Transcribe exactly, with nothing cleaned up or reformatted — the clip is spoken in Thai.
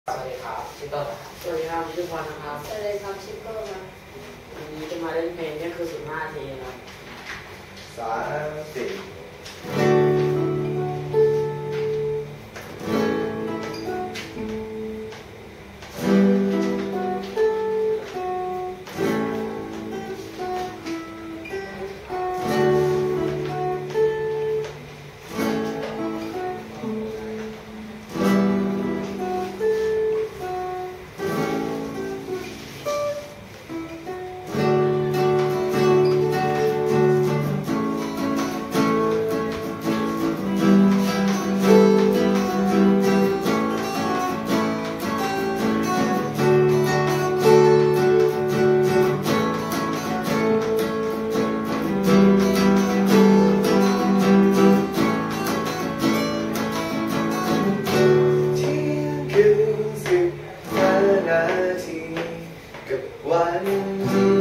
สวัสดีครับชื่อต้นนะครับสวัสดีครับชื่อพรนะครับสวัสดีครับชื่อโก้ครับวันนี้จะมาเล่นเพลงนี่คือสิบห้าทีครับสามสี่คืนสิบห้านาทีกับวัน